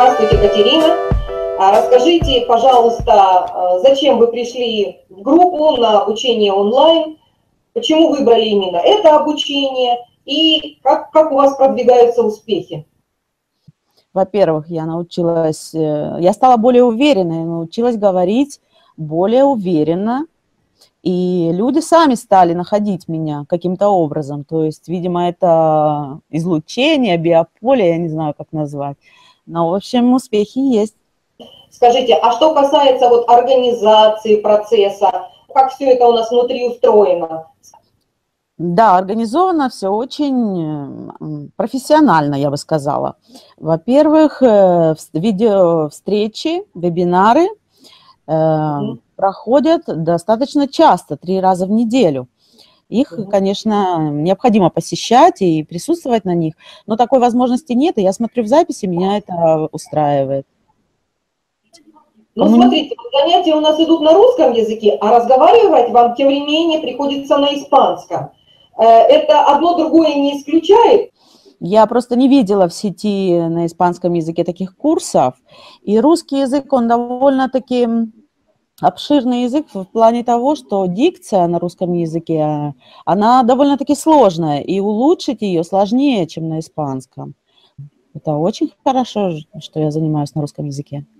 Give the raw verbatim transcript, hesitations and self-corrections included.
Здравствуйте, Катерина. Расскажите, пожалуйста, зачем вы пришли в группу на обучение онлайн, почему выбрали именно это обучение и как, как у вас продвигаются успехи? Во-первых, я научилась, я стала более уверенной, научилась говорить более уверенно, и люди сами стали находить меня каким-то образом. То есть, видимо, это излучение, биополе, я не знаю, как назвать. Но, в общем, успехи есть. Скажите, а что касается вот организации процесса, как все это у нас внутри устроено? Да, организовано все очень профессионально, я бы сказала. Во-первых, видео встречи, вебинары Mm-hmm. проходят достаточно часто, три раза в неделю. Их, Mm-hmm. конечно, необходимо посещать и присутствовать на них, но такой возможности нет, и я смотрю в записи, меня это устраивает. Ну, Коммуни... смотрите, занятия у нас идут на русском языке, а разговаривать вам тем не менее приходится на испанском. Это одно другое не исключает? Я просто не видела в сети на испанском языке таких курсов, и русский язык, он довольно-таки обширный язык в плане того, что дикция на русском языке, она довольно-таки сложная, и улучшить ее сложнее, чем на испанском. Это очень хорошо, что я занимаюсь на русском языке.